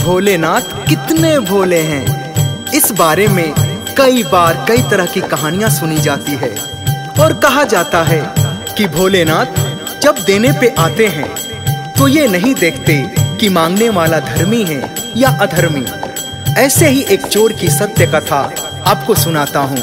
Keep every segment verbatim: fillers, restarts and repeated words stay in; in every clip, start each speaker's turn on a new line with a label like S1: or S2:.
S1: भोलेनाथ कितने भोले हैं, इस बारे में कई बार कई तरह की कहानियां सुनी जाती है। और कहा जाता है कि भोलेनाथ जब देने पे आते हैं तो ये नहीं देखते कि मांगने वाला धर्मी है या अधर्मी। ऐसे ही एक चोर की सत्य कथा आपको सुनाता हूँ।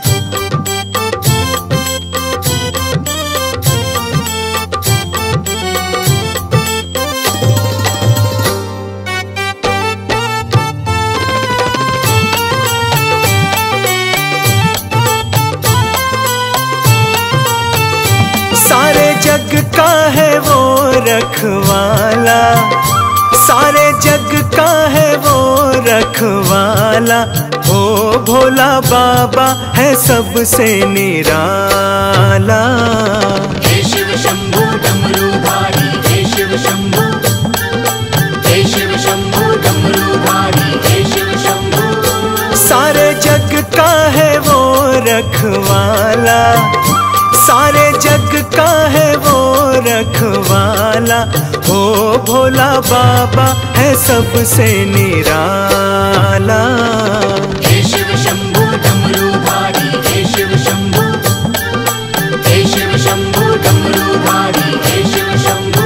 S2: सारे जग का है वो रखवाला, सारे जग का है वो रखवाला, हो भोला बाबा है सबसे निराला।
S3: हे शिव शंभू डमरूधारी, हे शिव शंभू, हे शिव शंभू डमरूधारी, हे शिव शंभू।
S2: सारे जग का है वो रखवाला, सारे जग का है वो रखवाला, हो भोला बाबा है सबसे निराला।
S3: हे शिव शंभू डमरूधारी, हे शिव शंभू, हे शिव शंभू डमरूधारी, हे शिव शंभू।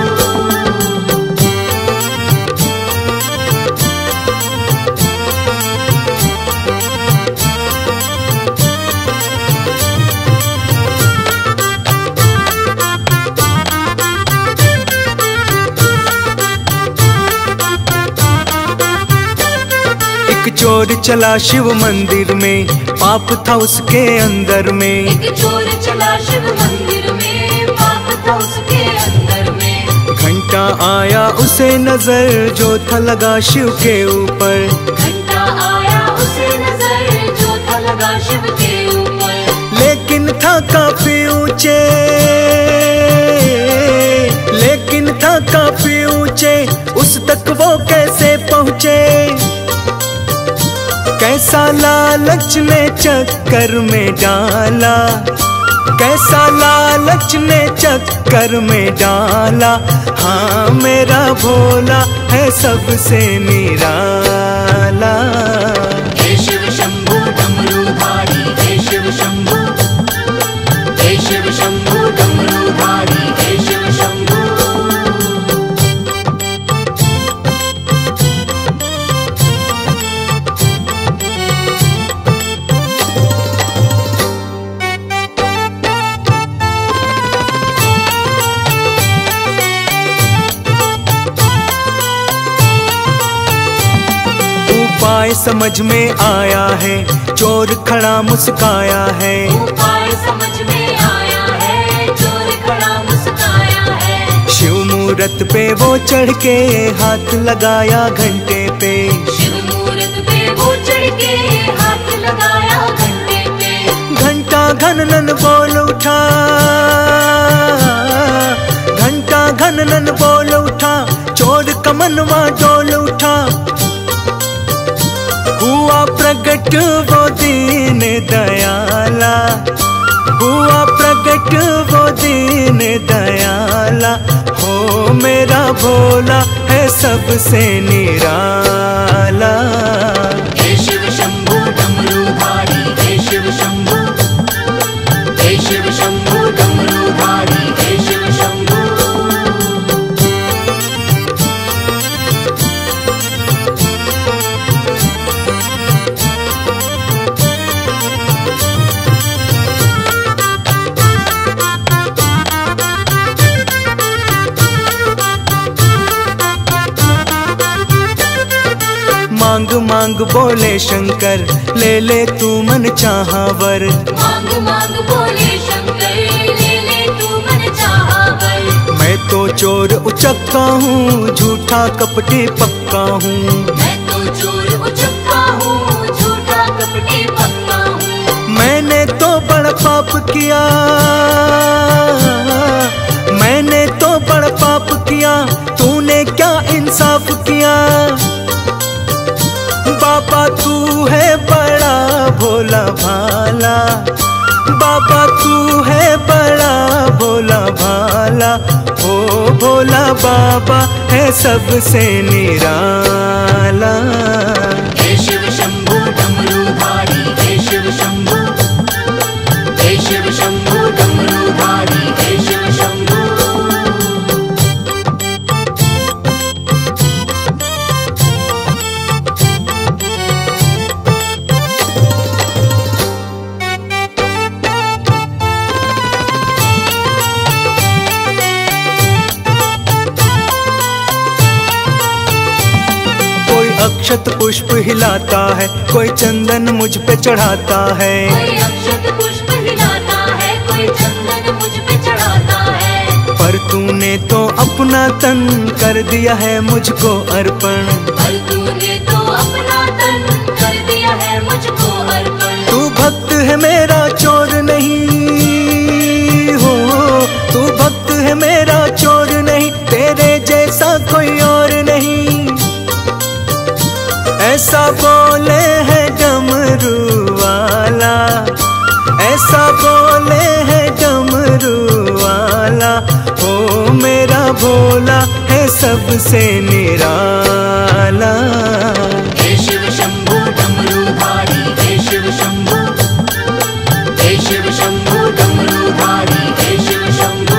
S2: एक चोर चला शिव मंदिर में, पाप था उसके अंदर में।
S3: एक चोर चला शिव मंदिर में, पाप था उसके अंदर में।
S2: घंटा आया उसे नजर जो था लगा शिव के ऊपर,
S3: घंटा आया उसे नजर जो था लगा शिव के ऊपर।
S2: लेकिन था काफी ऊंचे, लेकिन था काफी ऊंचे, उस तक वो कैसे पहुँचे। कैसा लालच ने चक्कर में डाला, कैसा लालच ने चक्कर में डाला, हाँ मेरा भोला है सबसे निराला।
S3: हे शिव शंभू डमरूधारी, हे शिव शंभू, हे शिव शंभू डमरूधारी, हे शिव शंभू।
S2: उपाय समझ में आया है, चोर खड़ा मुस्काया है।
S3: उपाय समझ में आया है, चोर खड़ा मुस्काया है।
S2: शिव मूरत पे वो चढ़ के हाथ लगाया घंटे पे,
S3: शिव मूरत पे वो चढ़ के हाथ लगाया घंटे पे।
S2: घंटा घनन बोल उठा, घंटा घनन बोल उठा, चोर का मनवा डोल उठा। हुआ प्रगट वो दीन दयाला, हुआ प्रगट वो दीन दयाला, हो मेरा भोला है सबसे निराला।
S3: हे शिव शंभू डमरूधारी, हे शिव शंभू, हे शिव शंभू डमरूधारी, हे शिव शंभू।
S2: मांग मांग बोले शंकर, ले ले तू मन चाहावर।
S3: मांग मांग बोले शंकर, ले ले तू मन चाहावर।
S2: मैं तो चोर उचक्का हूँ, झूठा कपटी पक्का हूँ।
S3: मैं तो चोर उचक्का हूँ, झूठा कपटी पक्का हूँ।
S2: मैंने तो बड़ा पाप किया, मैंने तो बड़ा पाप किया, तूने क्या इंसाफ किया। बाबा तू है बड़ा भोला भाला, बाबा तू है बड़ा भोला भाला, ओ भोला बाबा है सबसे निराला।
S3: हे शिव शंभू डमरूधारी, हे शिव शंभू, हे शिव शंभू डमरूधारी, हे शिव शंभू।
S2: अक्षत पुष्प हिलाता है, कोई चंदन मुझ पे चढ़ाता है।
S3: कोई अक्षत पुष्प हिलाता है, कोई चंदन मुझ पे चढ़ाता है।
S2: पर तूने तो अपना तन कर दिया है मुझको अर्पण।
S3: पर तूने तो अपना तन कर दिया है मुझको अर्पण।
S2: तू भक्त है मेरा चोर नहीं हो, तू भक्त है मेरा चोर नहीं, तेरे जैसा कोई और नहीं। ऐसा बोले है डमरू वाला, ऐसा बोले है डमरू वाला। ओ मेरा भोला है सबसे निराला।
S3: हे शिव शंभू डमरूधारी, हे शिव शंभू, हे शिव शंभू डमरूधारी, हे शिव शंभू।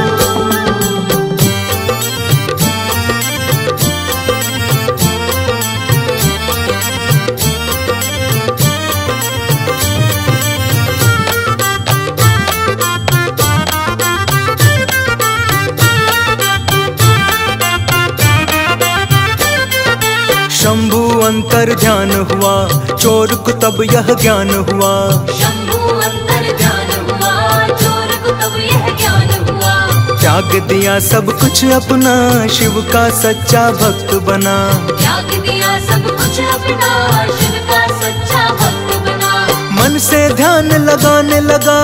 S2: शंभु अंतर ध्यान हुआ, चोर को तब यह ज्ञान हुआ।
S3: शंभू अंतर ध्यान हुआ, चोर को तब यह ज्ञान हुआ।
S2: त्याग दिया सब कुछ अपना, शिव का सच्चा भक्त बना।
S3: त्याग दिया सब कुछ अपना, शिव का सच्चा भक्त बना।
S2: मन से ध्यान लगाने लगा,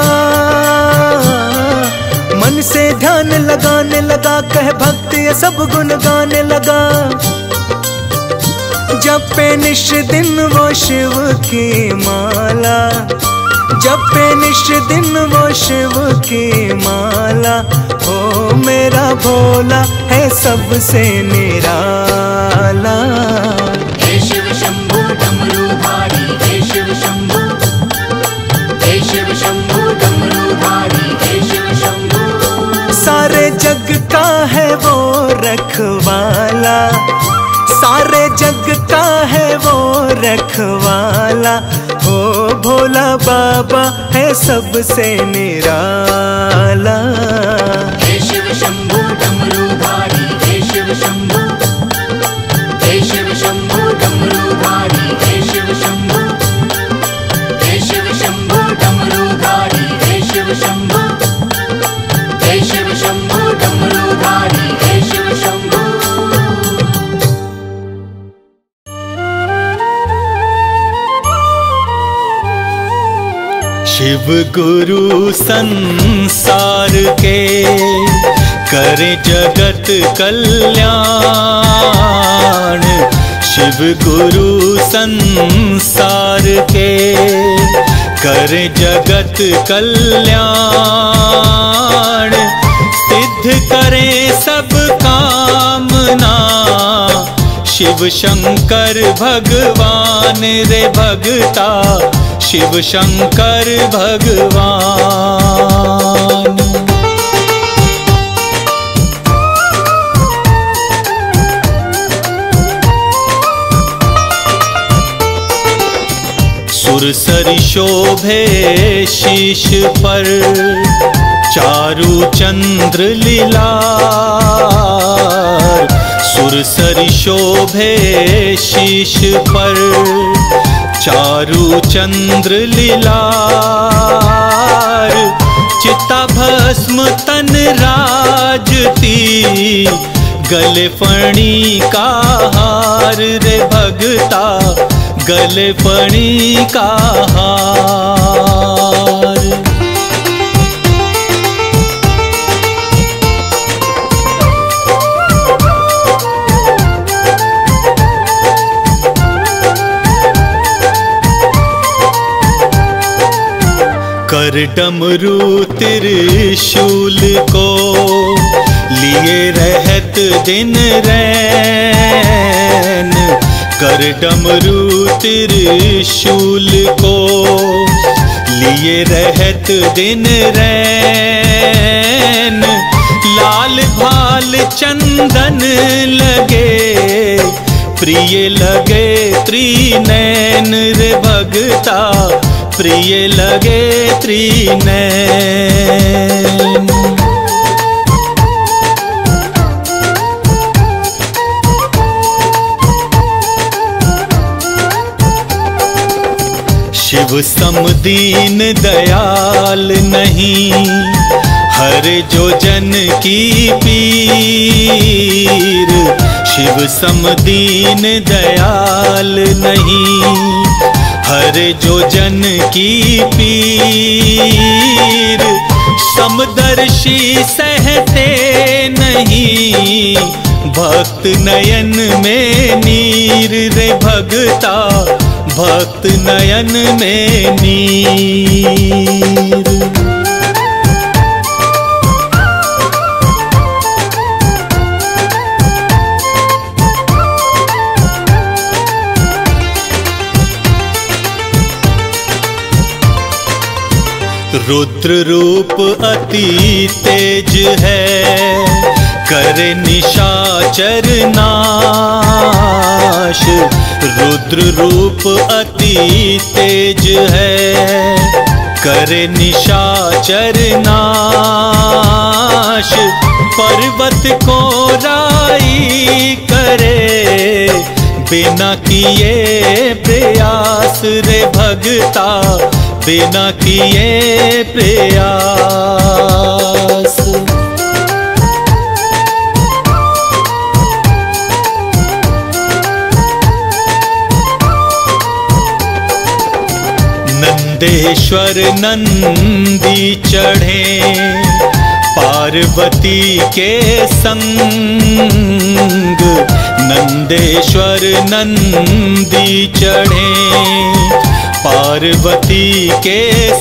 S2: मन से ध्यान लगाने लगा, कह भक्त ये सब गुण गाने लगा। जपे निश दिन वो शिव की माला, जपे निश दिन वो शिव की माला। ओ मेरा भोला है सबसे निराला।
S3: हे शिव शंभू डमरूधारी, हे शिव शंभू, हे शिव शंभू डमरूधारी, हे शिव शंभू।
S2: सारे जग का है वो रखवाला, सारे जग का है वो रखवाला। ओ भोला बाबा है सबसे निराला।
S3: हे शिव शंभू डमरूधारी, हे शिव शंभू, हे शिव शंभू डमरूधारी, हे शिव शंभू, हे शिव शंभू डमरूधारी, हे शिव शंभू, हे शिव शंभू डमरूधारी, हे शिव शंभू।
S2: शिव गुरु संसार के करे जगत कल्याण। शिव गुरु संसार के करे जगत कल्याण। सिद्ध करे सब कामना, शिव शंकर भगवान रे भगता, शिव शंकर भगवान। सुरसरी शोभे शीश पर, चारु चंद्र लीलार। सुरसरी शोभे शीश पर, चारु चंद्र लीलार। चिता भस्म तन राजती, गले फणी का हार रे भगता, गले फणी का हार। कर डमरू त्रिशूल को लिए रहत दिन रैन, कर डमरू त्रिशूल को। लिए रहत दिन रैन, लाल भाल चंदन लगे, प्रिय लगे त्रिनैन रे भगता, प्रिय लगे त्रिनैन। शिव सम दीन दयाल नहीं, हर जो जन की पीर। शिव सम दीन दयाल नहीं, हर जो जन की पीर। समदर्शी सहते नहीं, भक्त नयन में नीर रे भगता, भक्त नयन में नीर। रुद्र रूप अति तेज है, करे निशाचर नाश। रुद्र रूप अति तेज है, करे निशाचर नाश। पर्वत को राई करे, बिना किए प्रयास रे भगता, बिना किए प्रयास। नंदेश्वर नंदी चढ़े, पार्वती के संग। नंदेश्वर नंदी चढ़े, पार्वती के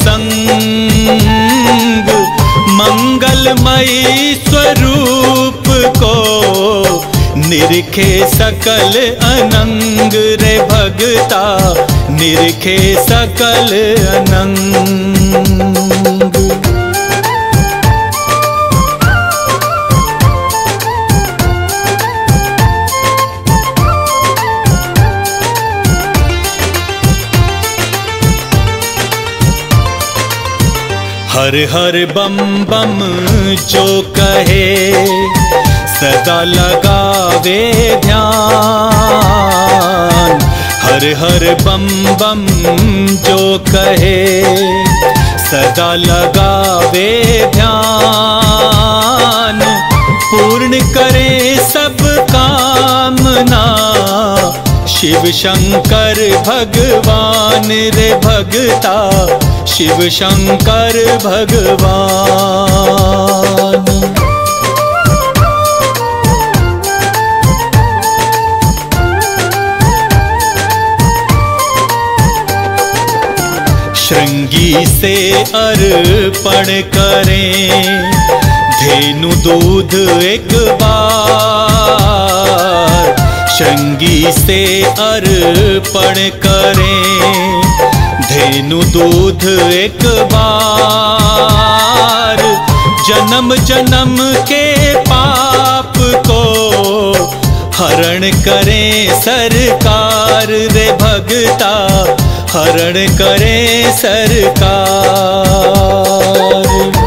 S2: संग। मंगलमयी स्वरूप को निरखे सकल अनंग रे भगता, निरखे सकल अनंग। हर हर बम बम जो कहे, सदा लगावे ध्यान। हर हर बम बम जो कहे, सदा लगावे ध्यान। पूर्ण करे सब कामना, शिव शंकर भगवान रे भगता, शिव शंकर भगवान। श्रृंगी से अर्पण करें, धेनु दूध एक बार। श्रृंगी से अर्पण करें, धेनु दूध एक बार। जन्म जन्म के पाप को हरण करें सरकार रे भगता, हरण करें सरकार।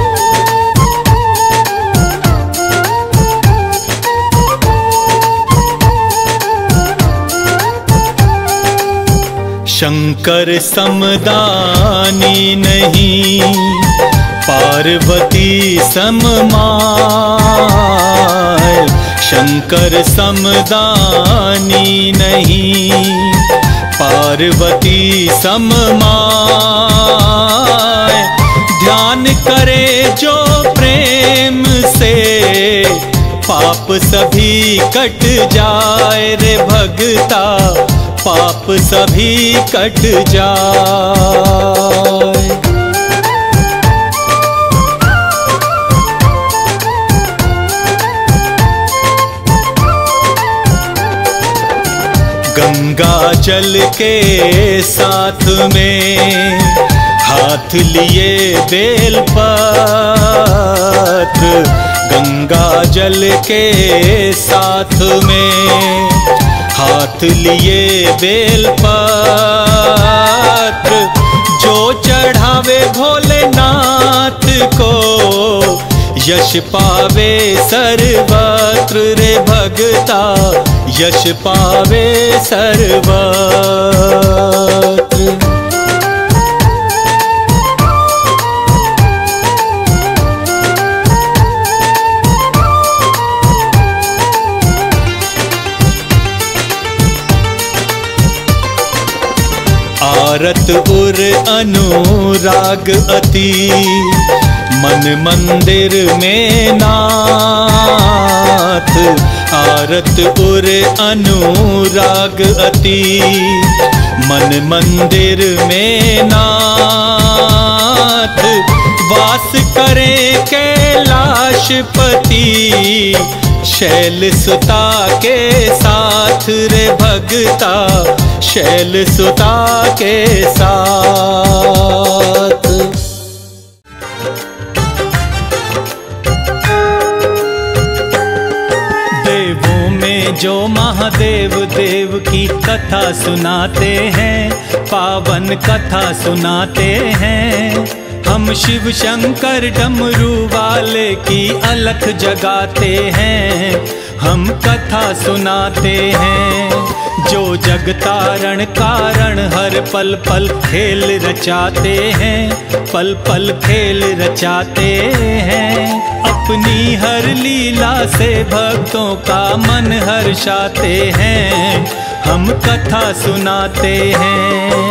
S2: शंकर समदानी नहीं, पार्वती सममाय। शंकर समदानी नहीं, पार्वती सममाय। ध्यान करे जो प्रेम से, पाप सभी कट जाए रे भगता, पाप सभी कट जाए। गंगा जल के साथ में हाथ लिए बेलपत्र, गंगा जल के साथ में हाथ लिए बेलपत्र, जो चढ़ावे भोलेनाथ को यश पावे सर्वत्र रे भगता, यश पावे सर्वत्र। आरत उर अनुराग अति, मन मंदिर में नाथ। आरत उर अनुराग अति, मन मंदिर में नाथ। वास करे कैलाशपति, शैल सुता के साथ रे भगता, शैल सुता के साथ। देवों में जो महादेव देव की कथा सुनाते हैं, पावन कथा सुनाते हैं, हम शिव शंकर डमरू वाले की अलख जगाते हैं, हम कथा सुनाते हैं। जो जग तारण कारण हर पल पल खेल रचाते हैं, पल पल खेल रचाते हैं। अपनी हर लीला से भक्तों का मन हर्षाते हैं, हम कथा सुनाते हैं।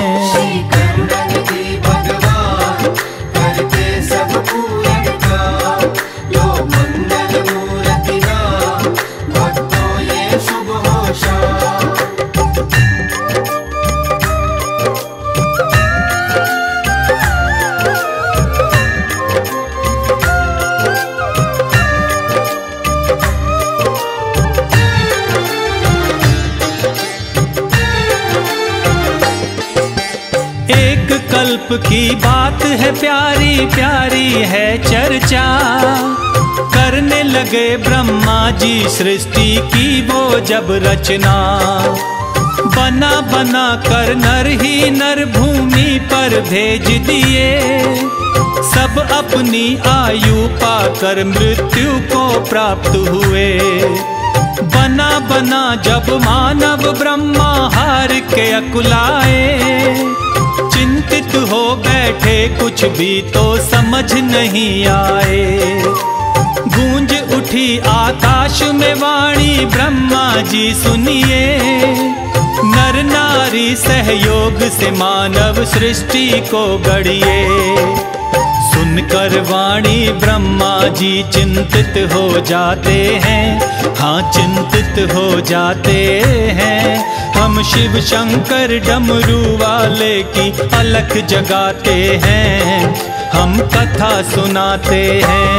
S2: कल्प की बात है प्यारी प्यारी है चर्चा, करने लगे ब्रह्मा जी सृष्टि की वो जब रचना। बना बना कर नर ही नर भूमि पर भेज दिए, सब अपनी आयु पाकर मृत्यु को प्राप्त हुए। बना बना जब मानव ब्रह्मा हार के अकुलाए, चिंतित हो बैठे कुछ भी तो समझ नहीं आए। गूंज उठी आकाश में वाणी ब्रह्मा जी सुनिए, नर नारी सहयोग से मानव सृष्टि को गढ़िए। सुनकर वाणी ब्रह्मा जी चिंतित हो जाते हैं, हाँ चिंतित हो जाते हैं। हम शिव शंकर डमरू वाले की अलख जगाते हैं, हम कथा सुनाते हैं।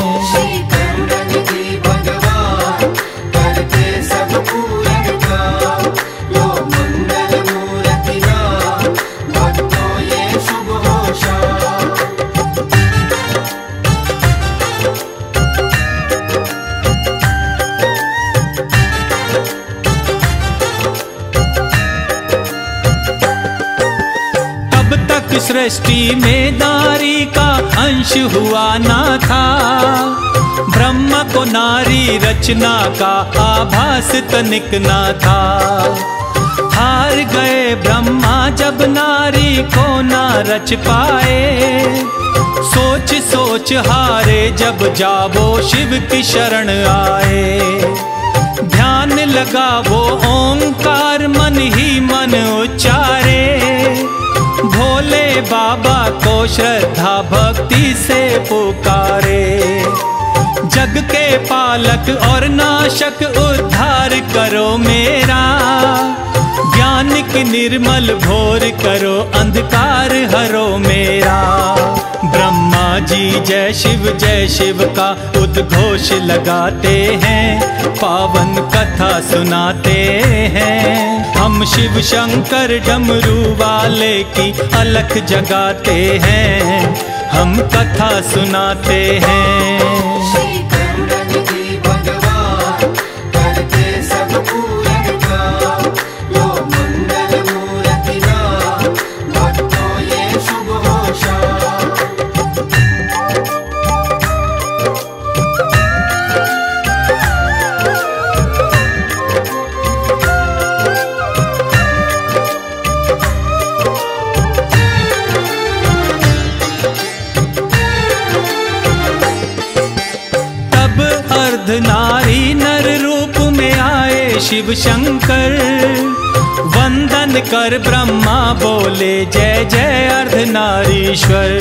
S2: सृष्टि में नारी का अंश हुआ ना था, ब्रह्मा को नारी रचना का आभास तनिक ना था। हार गए ब्रह्मा जब नारी को ना रच पाए, सोच सोच हारे जब जावो शिव की शरण आए। ध्यान लगा वो ओंकार मन ही मन उच्चारे, भोले बाबा को श्रद्धा भक्ति से पुकारे। जग के पालक और नाशक उद्धार करो मेरा, ज्ञान की निर्मल भोर करो अंधकार हरो मेरा। ब्रह्मा जी जय शिव जय शिव का उद्घोष लगाते हैं, पावन कथा सुनाते हैं। हम शिव शंकर डमरू वाले की अलख जगाते हैं, हम कथा सुनाते हैं।
S3: श्री करुणन जी भगवान करते सब पूरन का, लो मंगल मूर्ति नाम भक्तों ये शुभ हो शाम।
S2: नारी नर रूप में आए शिव शंकर, वंदन कर ब्रह्मा बोले जय जय अर्धनारीश्वर।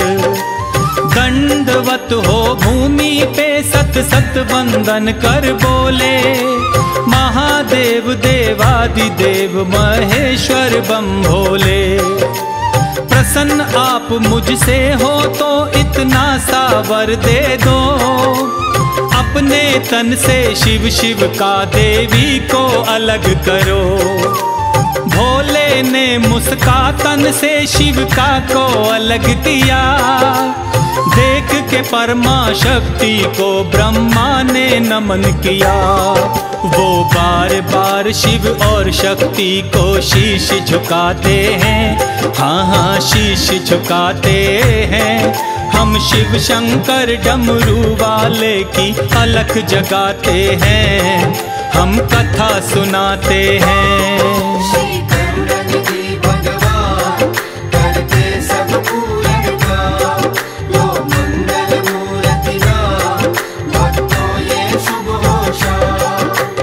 S2: दंडवत हो भूमि पे सत सत वंदन कर बोले, महादेव देवादिदेव महेश्वर बम भोले। प्रसन्न आप मुझसे हो तो इतना सावर दे दो, अपने तन से शिव शिव का देवी को अलग करो। भोले ने मुस्का तन से शिव का को अलग किया, देख के परमा शक्ति को ब्रह्मा ने नमन किया। वो बार बार शिव और शक्ति को शीश झुकाते हैं, हाँ हाँ शीश झुकाते हैं। हम शिव शंकर डमरू वाले की अलख जगाते हैं, हम कथा सुनाते हैं।
S3: श्री करुणन जी भगवान करते सब पूरन का, लो मंगल मूर्ति नाम भक्तों ये शुभ हो शाम।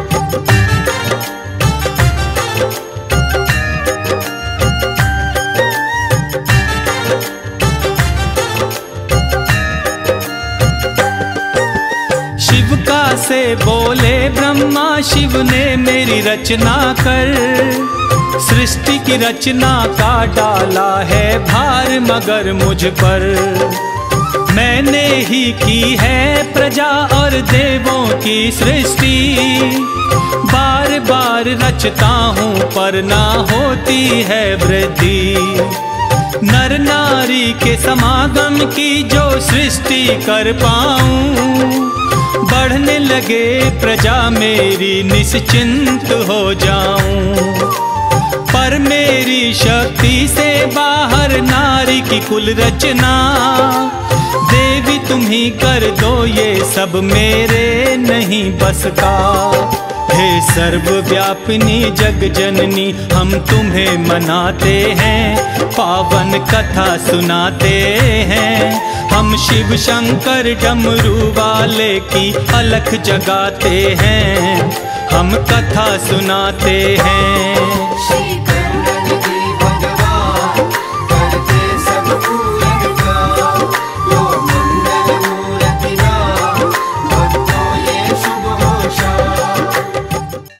S2: शिव का से बोले ब्रह्मा शिव ने मेरी रचना कर, सृष्टि की रचना का डाला है भार मगर मुझ पर। मैंने ही की है प्रजा और देवों की सृष्टि, बार बार रचता हूँ पर ना होती है वृद्धि। नर नारी के समागम की जो सृष्टि कर पाऊं, बढ़ने लगे प्रजा मेरी निश्चिंत हो जाऊं। पर मेरी शक्ति से बाहर नारी की कुल रचना, देवी तुम ही कर दो ये सब मेरे नहीं बस का। हे सर्वव्यापिनी जग जननी हम तुम्हें मनाते हैं, पावन कथा सुनाते हैं। हम शिव शंकर डमरू वाले की अलख जगाते हैं, हम कथा सुनाते हैं।